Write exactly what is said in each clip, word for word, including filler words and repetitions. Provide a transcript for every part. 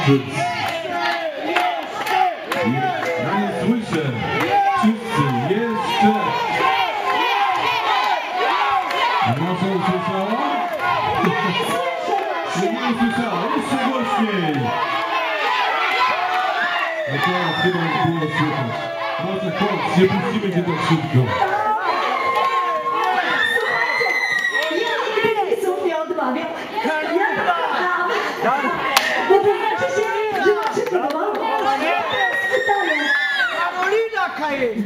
Wszyscy. Ja nie słyszę. Wszyscy. Jeszcze. A nasza usłyszała? Nie, nie usłyszała. Jeszcze głośniej. No teraz chyba już było słychać. Może chodź, nie puścimy cię tak szybko. Odmawiam. Ja to kocham. Bo to znaczy się, że mam się podobał. Pytanie. Karolina Kajen!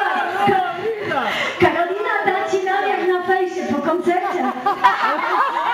Karolina da ci namiar na fejsie po koncercie.